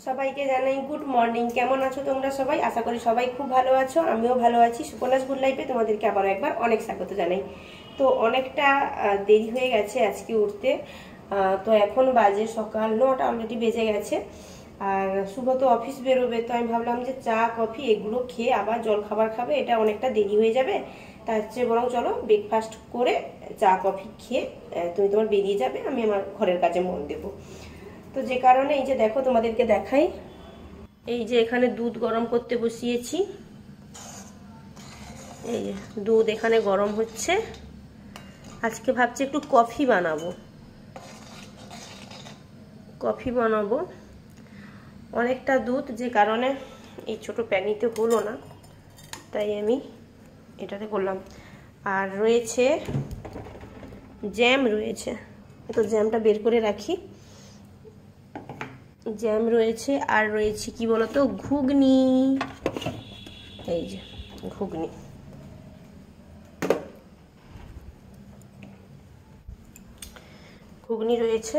সবাইকে জানাই good morning. কেমন আছো তোমরা সবাই? আশা করি সবাই খুব ভালো আছো, আমিও ভালো আছি। সুকন্যাস গুড লাইফে তোমাদেরকে আবারও একবার অনেক স্বাগত জানাই। তো অনেকটা দেরি হয়ে গেছে আজকে উঠতে। তো এখন বাজে সকাল 9টা, অলরেডি বেজে গেছে। আর শুভ তো অফিস বেরোবে, তো আমি ভাবলাম যে চা কফি এগুলো খেয়ে আবার জল খাবার খাবে, এটা অনেকটা দেরি হয়ে যাবে। তার চেয়ে বরং চলো ব্রেকফাস্ট করে চা কফি খেয়ে তুমি তোমার বেরিয়ে যাবে, আমি আমার ঘরের কাজে মন দেবো। তো যে কারণে এই যে দেখো তোমাদেরকে দেখাই, এই যে এখানে দুধ গরম করতে বসিয়েছি। এই যে দুধ এখানে গরম হচ্ছে। আজকে ভাবছি একটু কফি বানাবো। অনেকটা দুধ, যে কারণে এই ছোট প্যানিতে হলো না, তাই আমি এটাতে করলাম। আর রয়েছে জ্যাম, তো জ্যামটা বের করে রাখি। জ্যাম রয়েছে, আর রয়েছে কি বলতো, ঘুগনি। এই যে ঘুগনি রয়েছে।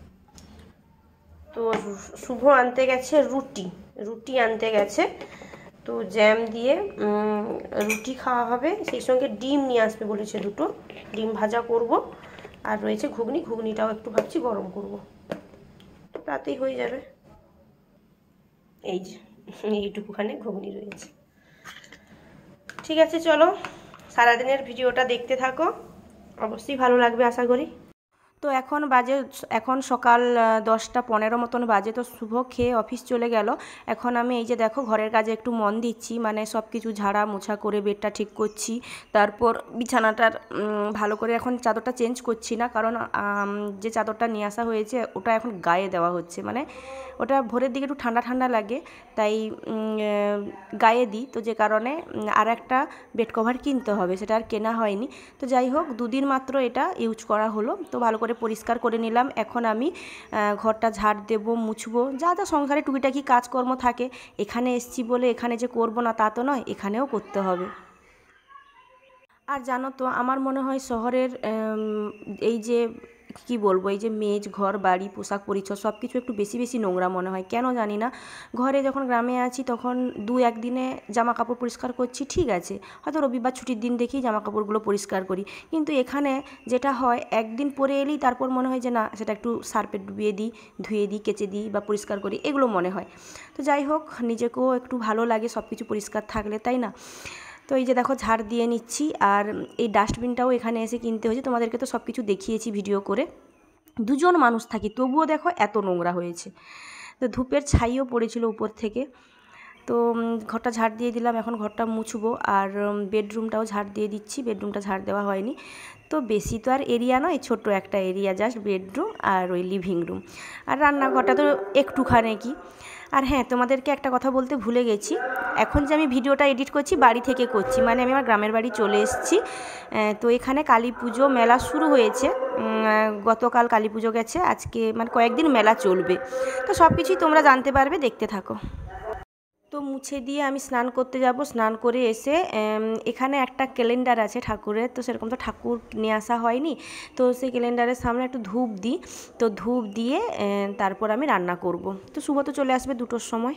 তো শুভ আনতে গেছে রুটি আনতে গেছে, তো জ্যাম দিয়ে রুটি খাওয়া হবে, সেই সঙ্গে ডিম নিয়ে আসবে বলেছে, 2টো ডিম ভাজা করব। আর রয়েছে ঘুগনিটাও একটু ভাবছি গরম করব, রাতেই হয়ে যাবে। এই যে এইটুকুখানে ঘুগনি রয়েছে। ঠিক আছে, চলো সারাদিনের ভিডিওটা দেখতে থাকো, অবশ্যই ভালো লাগবে আশা করি। তো এখন সকাল 10টা 15 মতন বাজে। তো শুভ খেয়ে অফিস চলে গেল। এখন আমি এই যে দেখো ঘরের কাজে একটু মন দিচ্ছি, মানে সব কিছু ঝাড়া মোছা করে বেডটা ঠিক করছি। তারপর বিছানাটার ভালো করে এখন চাদরটা চেঞ্জ করছি না, কারণ যে চাদরটা নিয়ে আসা হয়েছে ওটা এখন গায়ে দেওয়া হচ্ছে, মানে ওটা ভোরের দিকে একটু ঠান্ডা ঠান্ডা লাগে, তাই গায়ে দিই। তো যে কারণে আর একটা বেড কভার কিনতে হবে, সেটা আর কেনা হয়নি। তো যাই হোক, 2 দিন মাত্র এটা ইউজ করা হলো, তো ভালো করে পরিষ্কার করে নিলাম। এখন আমি ঘরটা ঝাড় দেবো, মুছবো, যা যা সংসারে টুকিটাকি কাজকর্ম থাকে। এখানে এসছি বলে এখানে যে করবো না তা তো নয়, এখানেও করতে হবে। আর জানো তো, আমার মনে হয় শহরের এই যে কি বলবো, এই যে মেজ ঘর বাড়ি পোশাক পরিচ্ছদ সব কিছু একটু বেশি বেশি নোংরা মনে হয়, কেন জানি না। ঘরে যখন গ্রামে আছি তখন 2-1 দিনে জামা কাপড় পরিষ্কার করছি, ঠিক আছে, হয়তো রবিবার ছুটির দিন দেখেই জামা কাপড়গুলো পরিষ্কার করি। কিন্তু এখানে যেটা হয়, একদিন পরে এলেই তারপর মনে হয় যে না, সেটা একটু সার্ফে ডুবিয়ে দিই, ধুয়ে দিই, কেচে দিই বা পরিষ্কার করি, এগুলো মনে হয়। তো যাই হোক, নিজেকেও একটু ভালো লাগে সব কিছু পরিষ্কার থাকলে, তাই না? তো এই যে দেখো ঝাড় দিয়ে নিচ্ছি। আর এই ডাস্টবিনটাও এখানে এসে কিনতে হয়েছে, তোমাদেরকে তো সব কিছু দেখিয়েছি ভিডিও করে। 2 জন মানুষ থাকি, তবুও দেখো এত নোংরা হয়েছে। তো ধূপের ছাইও পড়েছিল উপর থেকে। তো ঘরটা ঝাড় দিয়ে দিলাম, এখন ঘরটা মুছবো। আর বেডরুমটাও ঝাড় দিয়ে দিচ্ছি, বেডরুমটা ঝাড় দেওয়া হয়নি। তো বেশি তো আর এরিয়া নয়, ছোট্ট একটা এরিয়া, জাস্ট বেডরুম আর ওই লিভিং রুম। আর রান্নাঘরটা তো একটুখানি কি। আর হ্যাঁ, তোমাদেরকে একটা কথা বলতে ভুলে গেছি, এখন যে আমি ভিডিওটা এডিট করছি বাড়ি থেকে করছি, মানে আমি আমার গ্রামের বাড়ি চলে এসেছি। তো এখানে কালী পুজো মেলা শুরু হয়েছে, গতকাল কালী পুজো গেছে, আজকে মানে কয়েকদিন মেলা চলবে। তো সব কিছুই তোমরা জানতে পারবে, দেখতে থাকো। তো মুছে দিয়ে আমি স্নান করতে যাব। স্নান করে এসে এখানে একটা ক্যালেন্ডার আছে ঠাকুরের, তো সেরকম তো ঠাকুর নিয়ে আসা হয়নি, তো সেই ক্যালেন্ডারের সামনে একটু ধূপ দিই। তো ধূপ দিয়ে তারপর আমি রান্না করব। তো শুভ তো চলে আসবে 2টোর সময়।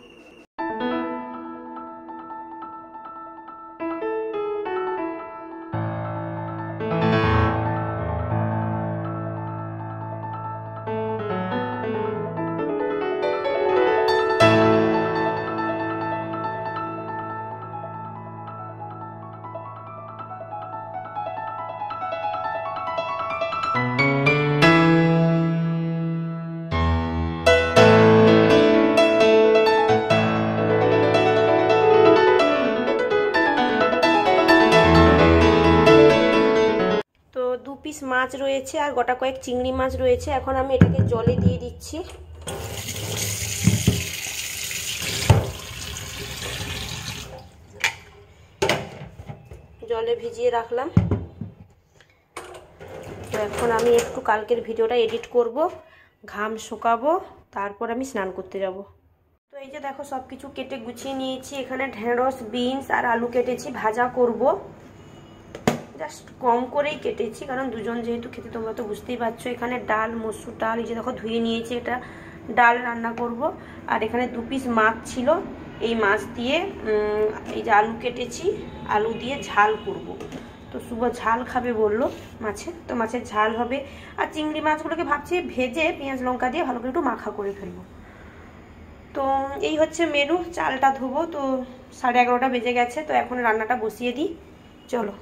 তো 2 পিস মাছ রয়েছে আর গোটা কয়েক চিংড়ি মাছ রয়েছে। এখন আমি এটাকে জলে দিয়ে দিচ্ছি। জলে ভিজিয়ে রাখলাম। তো এখন আমি একটু কালকের ভিডিওটা এডিট করব, ঘাম শুকাবো, তারপর আমি স্নান করতে যাব। তো এই যে দেখো সব কিছু কেটে গুছিয়ে নিয়েছি। এখানে ঢেঁড়স, বিনস আর আলু কেটেছি, ভাজা করব। জাস্ট কম করেই কেটেছি, কারণ 2 জন যেহেতু খেতে, তোমরা তো বুঝতেই পারছো। এখানে ডাল, মসুর ডাল, এই যে দেখো ধুয়ে নিয়েছি, এটা ডাল রান্না করব। আর এখানে 2 পিস মাছ ছিল, এই মাছ দিয়ে এই যে আলু কেটেছি, আলু দিয়ে ঝাল করব। তো শুভ ঝাল খাবে বললো মাছের, তো মাছের ঝাল হবে। আর চিংড়ি মাছগুলোকে ভাবছি ভেজে পেঁয়াজ লঙ্কা দিয়ে ভালো করে একটু মাখা করে ফেলবো। তো এই হচ্ছে মেনু। চালটা ধোবো, তো 11:30 বেজে গেছে, তো এখন রান্নাটা বসিয়ে দিই, চলো।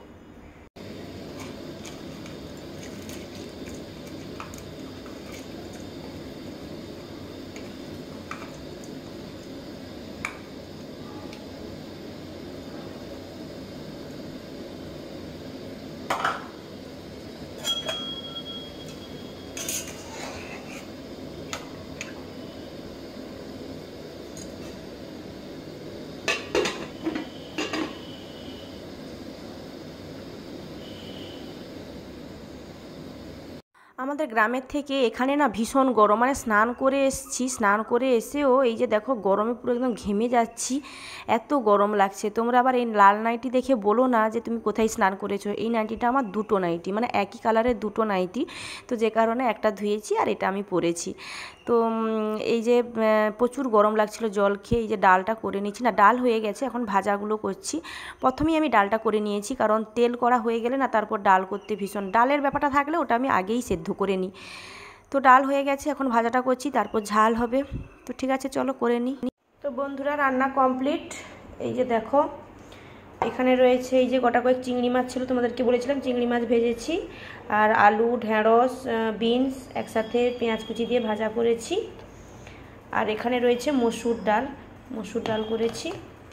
আমাদের গ্রামের থেকে এখানে না ভীষণ গরম, মানে স্নান করে এসেছি, স্নান করে এসেও এই যে দেখো গরমে পুরো একদম ঘেমে যাচ্ছি, এত গরম লাগছে। তোমরা আবার এই লাল নাইটি দেখে বলো না যে তুমি কোথায় স্নান করেছো। এই নাইটিটা আমার 2টো নাইটি, মানে একই কালারের 2টো নাইটি, তো যে কারণে একটা ধুয়েছি আর এটা আমি পরেছি। তো এই যে প্রচুর গরম লাগছিল জল খেয়ে, এই যে ডালটা করে নিচ্ছি, না ডাল হয়ে গেছে, এখন ভাজাগুলো করছি। প্রথমেই আমি ডালটা করে নিয়েছি, কারণ তেল করা হয়ে গেলে না তারপর ডাল করতে ভীষণ, ডালের ব্যাপারটা থাকলে ওটা আমি আগেই সেদ্ধ করে নিই। তো ডাল হয়ে গেছে, এখন ভাজাটা করছি, তারপর ঝাল হবে। তো ঠিক আছে চলো করে নিই। তো বন্ধুরা রান্না কমপ্লিট। এই যে দেখো এখানে রয়েছে এই যে গোটা কয়েক চিংড়ি মাছ ছিল, তোমাদেরকে বলেছিলাম চিংড়ি মাছ ভেজেছি, আর আলু ঢেঁড়স বিনস একসাথে পেঁয়াজ কুচি দিয়ে ভাজা করেছি। আর এখানে রয়েছে মসুর ডাল করেছি।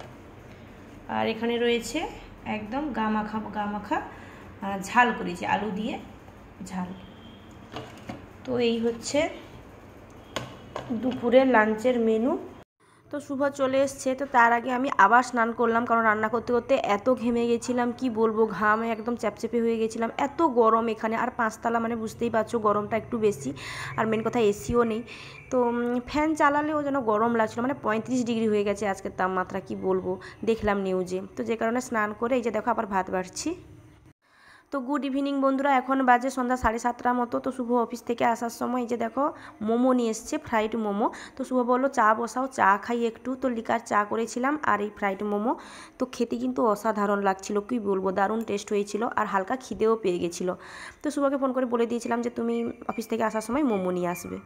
আর এখানে রয়েছে একদম গা মাখা ঝাল করেছি, আলু দিয়ে ঝাল। তো এই হচ্ছে দুপুরের লাঞ্চের মেনু। তো শুভ চলে এসছে, তো তার আগে আমি আবার স্নান করলাম, কারণ রান্না করতে করতে এত ঘেমে গেছিলাম কি বলবো, ঘামে একদম চ্যাপচ্যাপে হয়ে গেছিলাম, এত গরম এখানে। আর 5তলা মানে বুঝতেই পারছো গরমটা একটু বেশি, আর মেন কথা এসিও নেই, তো ফ্যান চালালেও যেন গরম লাগছিলো, মানে 35 ডিগ্রি হয়ে গেছে আজকের তাপমাত্রা, কি বলবো, দেখলাম নিউজে। তো যে কারণে স্নান করে এই যে দেখো আবার ভাত বাড়ছি। তো গুড ইভিনিং বন্ধুরা, এখন বাজে সন্ধ্যা 7:30 মতো। তো শুভ অফিস থেকে আসার সময় এই যে দেখো মোমো নিয়ে এসছে, ফ্রাইড মোমো। তো শুভ বললো চা বসাও, চা খাই একটু, তো লিকার চা করেছিলাম আর এই ফ্রাইড মোমো। তো খেতে কিন্তু অসাধারণ লাগছিল, কি বলবো, দারুণ টেস্ট হয়েছিল, আর হালকা খিদেও পেয়ে গেছিলো। তো শুভকে ফোন করে বলে দিয়েছিলাম যে তুমি অফিস থেকে আসার সময় মোমো নিয়ে আসবে।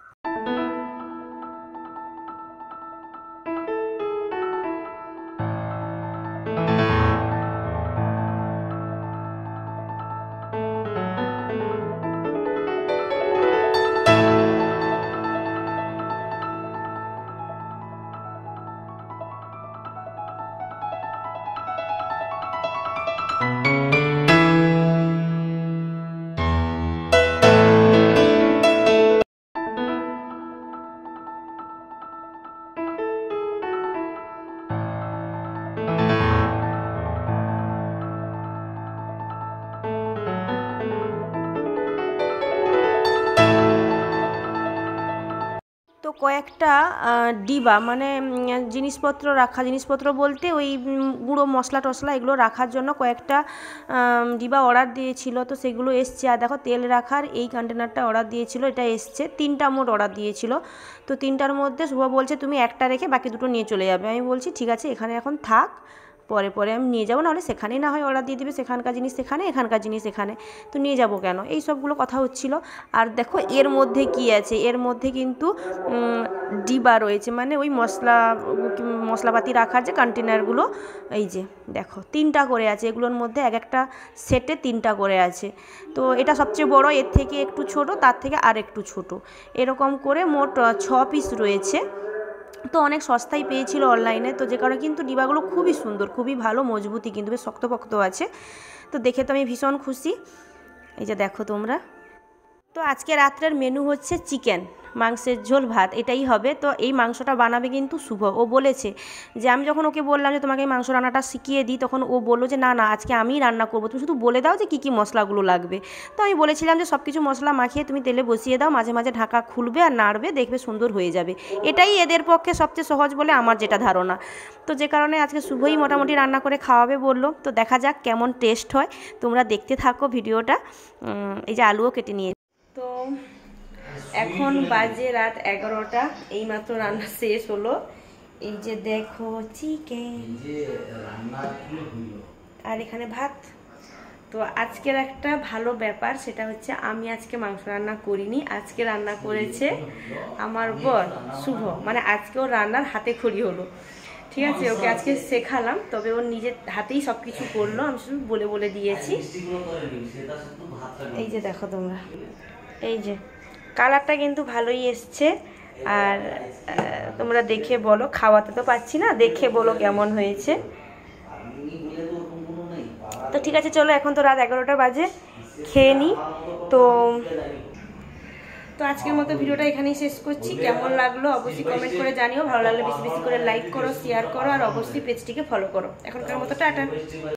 তো কয়েকটা ডিবা, মানে জিনিসপত্র বলতে ওই গুঁড়ো মশলা টশলা এগুলো রাখার জন্য কয়েকটা ডিবা অর্ডার দিয়েছিল, তো সেগুলো এসছে। আর দেখো তেল রাখার এই কন্টেনারটা অর্ডার দিয়েছিল, এটা এসছে। 3টা মোট অর্ডার দিয়েছিল, তো 3টার মধ্যে শুভ বলছে তুমি একটা রেখে বাকি 2টো নিয়ে চলে যাবে। আমি বলছি ঠিক আছে এখানে এখন থাক, পরে আমি নিয়ে যাবো, নাহলে সেখানেই না হয় অর্ডার দিয়ে দেবে, সেখানকার জিনিস সেখানে, এখানকার জিনিস এখানে, তো নিয়ে যাব কেন, এই সবগুলো কথা হচ্ছিল। আর দেখো এর মধ্যে কি আছে, এর মধ্যে কিন্তু ডিবা রয়েছে, মানে ওই মশলাপাতি রাখার যে কন্টেনারগুলো, এই যে দেখো 3টা করে আছে, এগুলোর মধ্যে এক একটা সেটে 3টা করে আছে। তো এটা সবচেয়ে বড়, এর থেকে একটু ছোট, তার থেকে আর একটু ছোট, এরকম করে মোট 6 পিস রয়েছে। তো অনেক সস্তায় পেয়েছিল অনলাইনে, তো যে কারণে কিন্তু ডিবাগুলো খুবই সুন্দর, খুবই ভালো, মজবুতি, কিন্তু বেশ শক্তপোক্ত আছে। তো দেখে তো আমি ভীষণ খুশি, এই যে দেখো তোমরা। তো আজকে রাত্রের মেনু হচ্ছে চিকেন, মাংসের ঝোল ভাত, এটাই হবে। তো এই মাংসটা বানাবে কিন্তু শুভ, ও বলেছে যে আমি যখন ওকে বললাম যে তোমাকে এই মাংস রান্নাটা শিখিয়ে দিই, তখন ও বললো যে না আজকে আমিই রান্না করবো, তুমি শুধু বলে দাও যে কী কী মশলাগুলো লাগবে। তো আমি বলেছিলাম যে সব কিছু মশলা মাখিয়ে তুমি তেলে বসিয়ে দাও, মাঝে মাঝে ঢাকা খুলবে আর নাড়বে, দেখবে সুন্দর হয়ে যাবে। এটাই এদের পক্ষে সবচেয়ে সহজ বলে আমার যেটা ধারণা। তো যে কারণে আজকে শুভই মোটামুটি রান্না করে খাওয়াবে বললো। তো দেখা যাক কেমন টেস্ট হয়, তোমরা দেখতে থাকো ভিডিওটা। এই যে আলুও কেটে নিয়ে, তো এখন বাজে রাত 11টা, এইমাত্র রান্না শেষ হলো। এই যে দেখো চিকেন আর এখানে ভাত। তো আজকের একটা ভালো ব্যাপার, সেটা হচ্ছে আমি আজকে মাংস রান্না করিনি, আজকে রান্না করেছে আমার বর শুভ। মানে আজকে ওর রান্নার হাতে খড়ি হলো, ঠিক আছে। ওকে আজকে শেখালাম, তবে ওর নিজের হাতেই সব কিছু করলো, আমি শুধু বলে বলে দিয়েছি। এই যে দেখো তোমরা, এই যে কালারটা কিন্তু ভালোই এসছে। আর তোমরা দেখে বলো, খাওয়াতে তো পাচ্ছি না, দেখে বলো কেমন হয়েছে। তো ঠিক আছে, চলো এখন তো রাত 11টা বাজে, খেয়ে নিই। তো আজকের মতো ভিডিওটা এখানেই শেষ করছি। কেমন লাগলো অবশ্যই কমেন্ট করে জানিও, ভালো লাগলে বেশি বেশি করে লাইক করো, শেয়ার করো, আর অবশ্যই পেজটিকে ফলো করো। এখনকার মতো টাটা।